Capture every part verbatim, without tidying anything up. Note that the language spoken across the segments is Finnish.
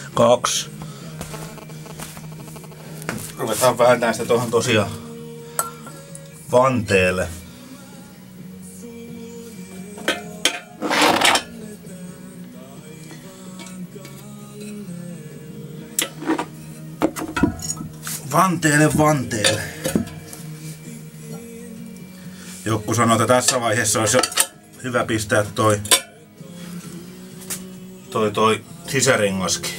Kaksi. Ruvetaan vääntämään sitä tuohon tosiaan vanteelle. Vanteelle, vanteelle. Joku sanoi, että tässä vaiheessa olisi jo hyvä pistää toi toi, toi sisärengaskin.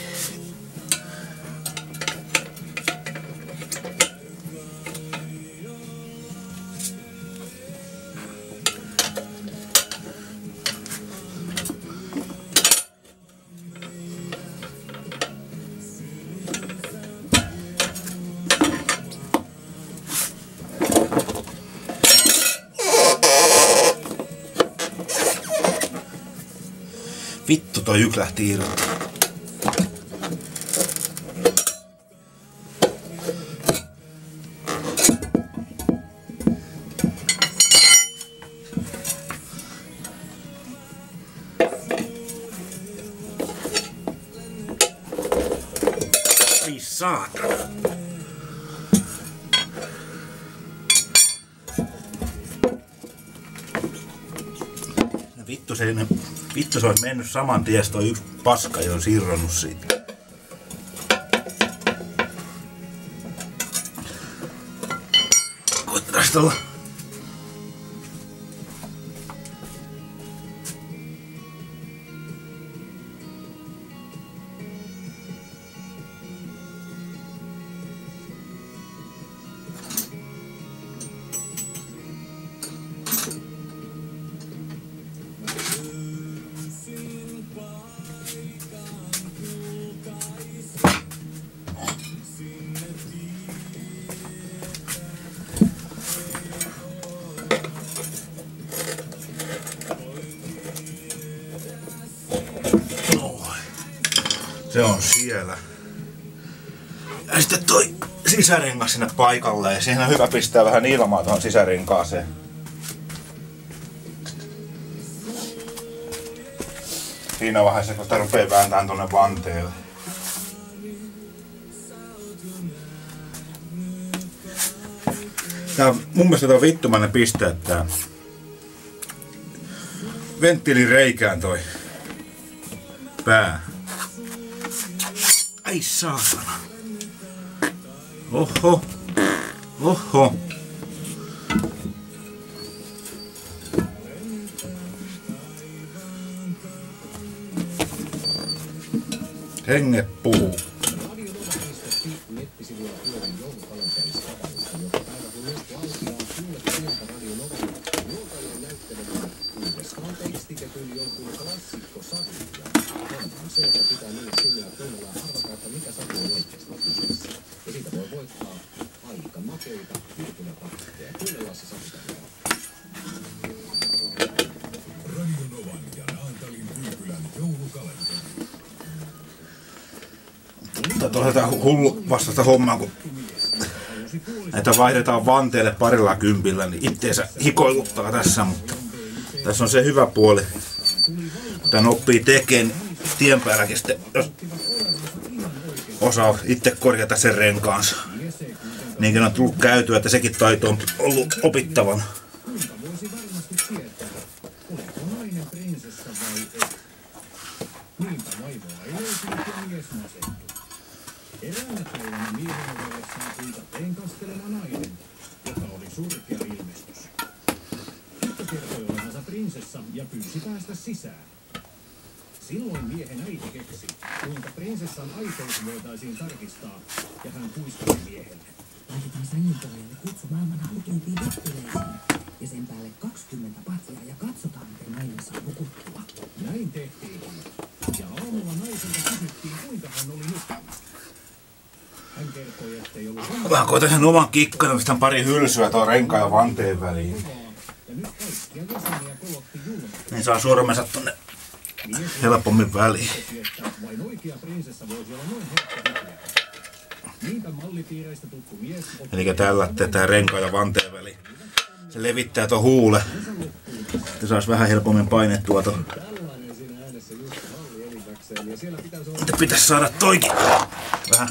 Vittu, toi yksi lähti irti. Ei saatana. Vittu se ei ne... Vittu se olisi mennyt saman tien, toi yksi paska jo on sirronnut siitä. Koittakaa sitä olla. Se on siellä. Ja sitten toi sisärengas sinne paikalle. Ja siihen on hyvä pistää vähän ilmaa tuohon sisärenkaaseen. Siinä vaiheessa, kun sitä rupee vääntämään tuonne vanteelle. Tää on mun mielestä tää vittumainen pistää tää venttiilin reikään toi pää. Ai saatana. Oho. Oho. Henget puhuu. Tää on hullu vastasta hommaa, kun näitä vaihdetaan vanteelle parilla kympillä, niin itteensä hikoiluttaa tässä, mutta tässä on se hyvä puoli. Kun tän oppii tekemään tien päälläkin sitten, jos osaa itse korjata sen renkaansa. Niinkin on tullut käytyä, että sekin taito on ollut opittavana. Eräänä päivänä miehen ovelle saapui penkasteleva nainen, joka oli surkea ilmestys. Tyttö kertoi olevansa prinsessa ja pyysi päästä sisään. Silloin miehen äiti keksi, kuinka prinsessan aitous voitaisiin tarkistaa, ja hän kuiskasi miehelle. Laitetaan sängyn pohjalle kutsu maailman hautuimpiin loppuleisiin, ja sen päälle kaksikymmentä patsia ja katsotaan, miten nainen saa nukuttua. Näin tehtiin, ja aamulla naiselta kysyttiin, kuinka hän oli nukkunut. Hän kertoi, ettei ollut... Mä koitan sen oman kikkan, mistä on pari hylsyä tuon renkaan ja vanteen väliin. Niin saa sormensa tonne helpommin väliin. Eli tällä tätä renkaan ja vanteen väliin. Se levittää tuon huule. Se saisi vähän helpommin painettua tuon Nyt pitäisi saada toikin vähän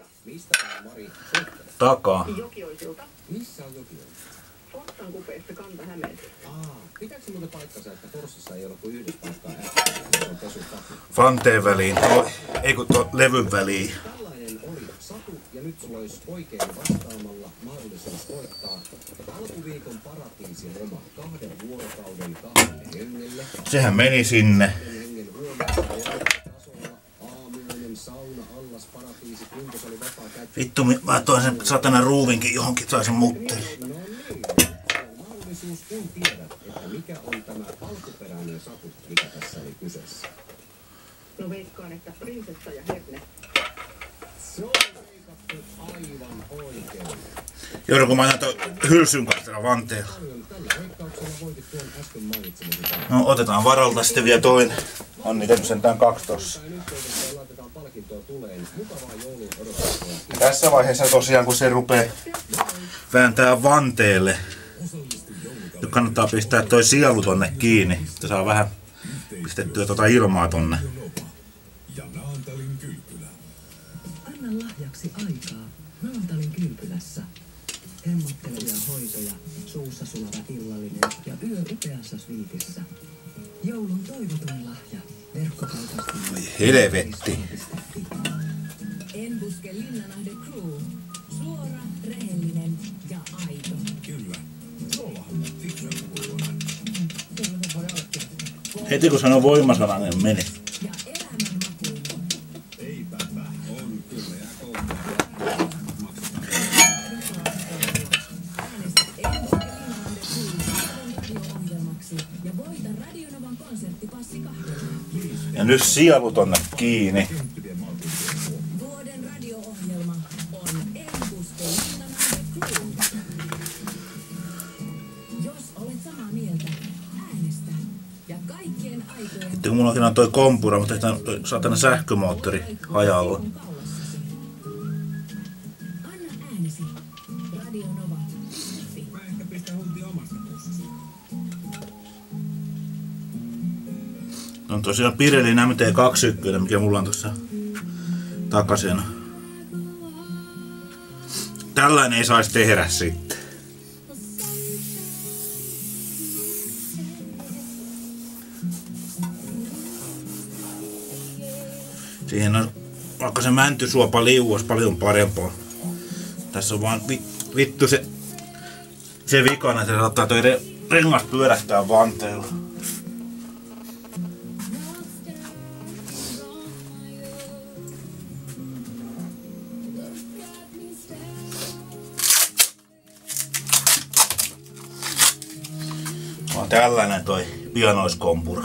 takaa. Jokioisilta. Missä on Jokioila? Forssan kupeessa Kanta-Hämeessä. Aa, pitääkö se muuten paikkansa, että Forssassa ei ole kuin yhdessä paikkaa äkkiä, se on pesukakku? Vanteen väliin, toi, ei kun tuon levyn väliin. Tällainen oli Satu, ja nyt sulla olisi oikein vastaamalla mahdollisuus voittaa alkuviikon paratiisiloma kahden vuorokauden kahdelle hengelle. Sehän meni sinne. Hengen huoneessa ja tasolla aamiainen, sauna, allas, paratiisi, kuntosali, vapaa käyttö. Vittu, mä toin sen satanan ruuvinkin johonkin, tai sen mutteri. No niin, mahdollisuus kun tiedät, että mikä on tämä alkuperäinen Satu, mikä tässä oli kyseessä. No veikkaan, että prinsessa ja herne. Se on veikattu aivan oikein. Joudunko mä annan toi hylsyn kahtella vanteella? Paljon tällä veikkauksella voitit tuon äsken mainitsemasi. No otetaan varalta sitten vielä toinen. On niitä sentään kaksi tossa. Tämän yhteydessä laitetaan palkintoa tuleen. Mukavaa joulun odotusta. Tässä vaiheessa tosiaan kun se rupee vääntää vanteelle, nyt kannattaa pistää toi sielu tonne kiinni, että saa vähän pistettyä tota ilmaa tonne. Anna lahjaksi aikaa Naantalin kylpylässä. Hemmottelevia hoitoja, suussa sulava illallinen ja yö upeassa sviitissä. Joulun toivotuin lahja. Verkkokaupasta. Oi helvetti. Enbuske Linnanahde Crew. Suora, rehellinen ja aito. Heti kun sanoo voimasananen meni. Ja elämänmakuinen. Äänestä Enbuske Linnanahde Crew radio-ohjelmaksi ja voita Radionovan konserttipassi kahdella. Ja nyt sielu tonne kiinni. Vuoden radio-ohjelma on Enbuske Linnanahde Crew. Jos olet samaa mieltä, äänestä. Ja kaikkien aikojen Sitten kun mullakin on toi kompura, mutta tehdään toi saatana sähkömoottori hajalla. kaulassasi. Anna äänesi. Radionova piste fi. Mä ehkä pistän huntia omasta pussista. On tosiaan Pirelin M T kaksikymmentä, mikä mulla on tossa takasena. Tällainen ei saisi tehdä sitten. Siihen on, vaikka se mäntysuopa liuos paljon parempaa. Tässä on vaan vi, vittu se, se vikana, että se saattaa toi re, rengas pyörähtää vanteella. On tällainen toi pianoiskompura.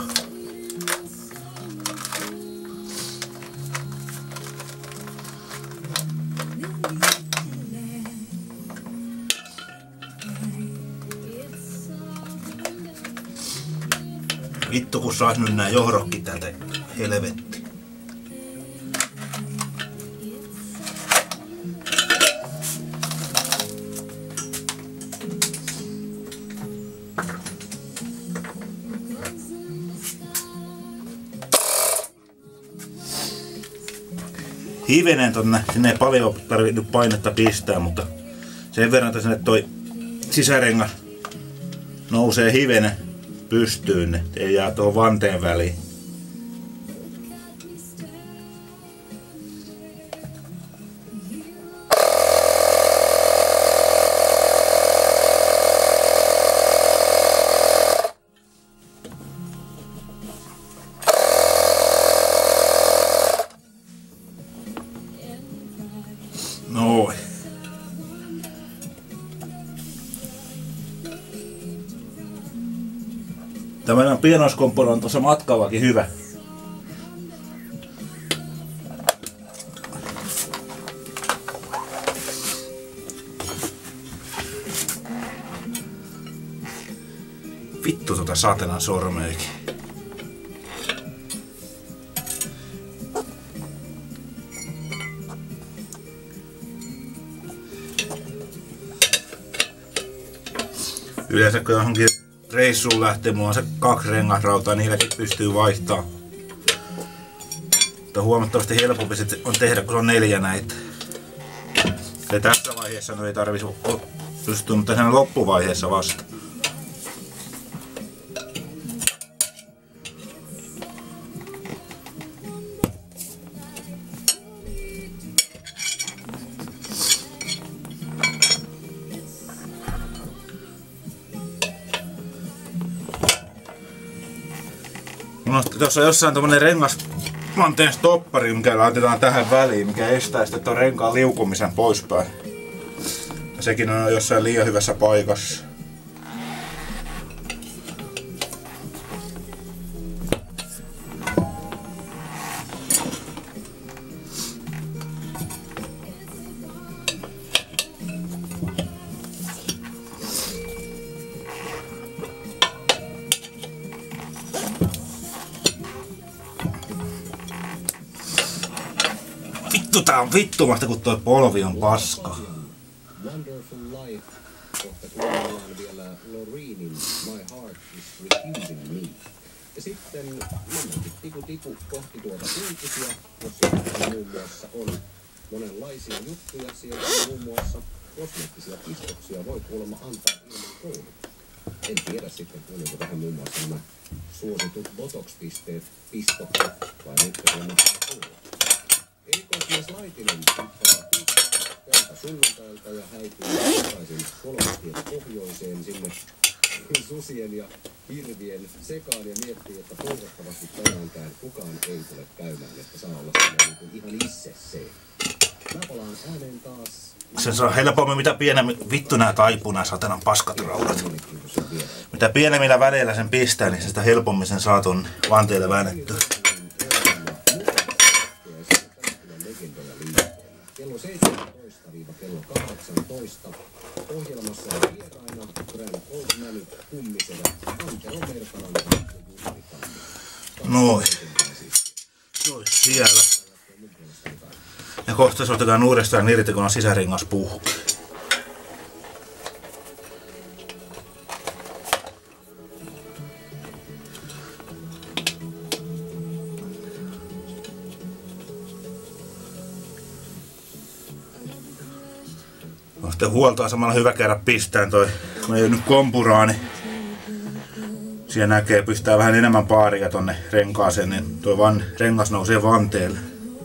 Vittu kun sais nyt nää johdokki täältä helvetti. Hivenen tonne, sinne ei paljon tarvitse painetta pistää, mutta sen verran, että sinne toi sisärengas nousee hivenen pystyyn, ei jää tuohon vanteen väliin. Noin. Tämä pienoiskompura on tuossa matkavakin hyvä. Vittu tota saatenan sormeekin. Yleensä kun johonkin reissuun lähtee, mulla on se kaksi rengasrautaa, niilläkin pystyy vaihtamaan. Mutta huomattavasti helpompi sit on tehdä, kun on neljä näitä. Ja tässä vaiheessa no ei tarvitse pystyä, mutta sen loppuvaiheessa vasta. No, tuossa on jossain tommonen rengasmanteen stoppari, mikä laitetaan tähän väliin, mikä estää sitten tuon renkaan liukumisen poispäin. Ja sekin on jossain liian hyvässä paikassa. Vittu, tää on vittumasta, kun toi polvi on paska. Wonderful Life. Kohta kuunnellaan vielä Loreenin My Heart is Refusing Me. Ja sitten mennäänkin tiku tiku kohti tuota uutisia, jossa muun muassa on monenlaisia juttuja. Siellä muun muassa kosmeettisia pistoksia voi kuulemma antaa ilman koulutusta. En tiedä sitten, kuuliko tähän muun muassa nämä suositut botox-pisteet, pistokset vai mitkä siellä mahtaa kuulla. Erikoismies Laitinen tippaa tältä sunnuntailta ja häipyy takaisin kolmostietä pohjoiseen sinne susien ja hirvien sekaan ja miettii, että toivottavasti tänäänkään kukaan ei tule käymään, että saa olla niin kuin ihan itse se. Mä palaan ääneen taas. Se saa helpommin mitä pienemmin, vittu nää taipuu nää satanan paskat raudat. Mitä pienemmillä väleillä sen pistää, niin sitä helpommin sen saa ton vanteelle väännettyä. Kello seitsemäntoista kello kahdeksantoista ohjelmassa on vieraina Grand Oldman, Kummisevä, Antero Mertalan ja Juuri Tammi. Noin. Noin siellä. Ja kohta se otetaan uudestaan irti, kun on sisärengas puhuu. On sitten huoltoa samalla hyvä käydä pistään toi, kun ei ole nyt kompuraa, niin siellä näkee, pistää vähän enemmän paaria tonne renkaaseen, niin toi van, rengas nousee vanteelle.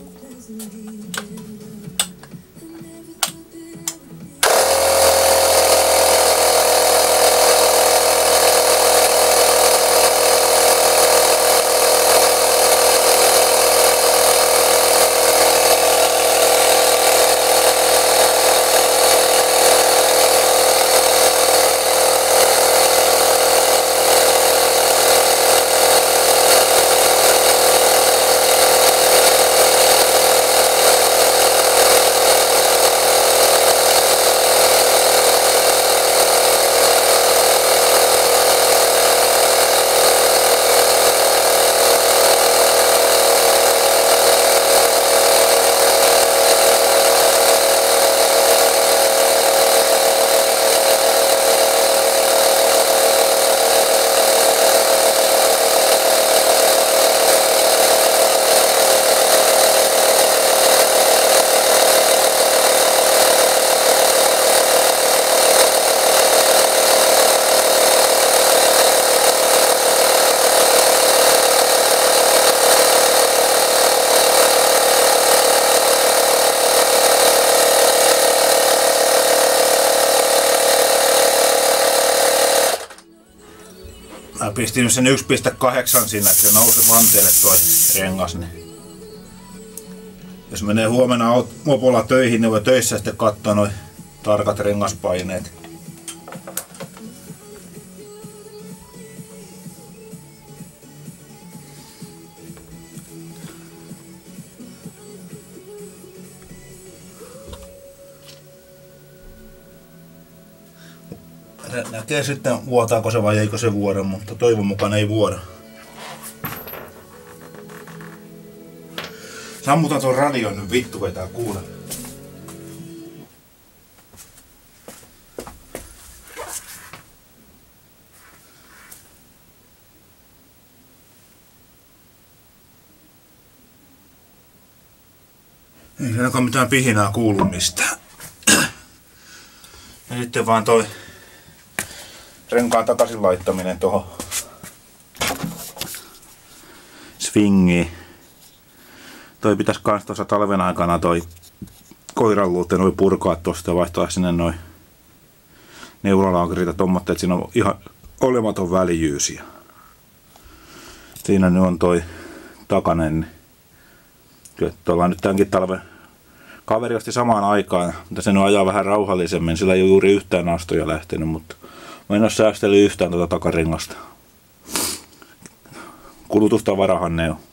Mä pistin nyt sen yksi pilkku kahdeksan sinne, että se nousi vanteelle toi rengas. Niin. Jos menee huomenna mopolla töihin, niin voi töissä sitten katsoa noin tarkat rengaspaineet. Näkee sitten vuotaako se vai eikö se vuoda, mutta toivon mukaan ei vuoda. Sammutaan tuon radion nyt vittu, vetää kuule. Ei ainakaan mitään pihinää kuulu mistään. Ja sitten vaan toi renkaan takaisin laittaminen tuohon swingiin. Toi pitäis kans tuossa talven aikana toi koiranluut noin purkaa tosta ja vaihtaa sinne noin neulalaankerit ja tommotte, että siinä on ihan olematon välijyysiä. Siinä nyt on toi takanen. Tuolla nyt tämänkin talven kaveri osti samaan aikaan, mutta se nyt ajaa vähän rauhallisemmin. Sillä ei ole juuri yhtään astoja lähtenyt, mutta mä en ole säästellyt yhtään tuota takarengasta. Kulutusta varahan ne on.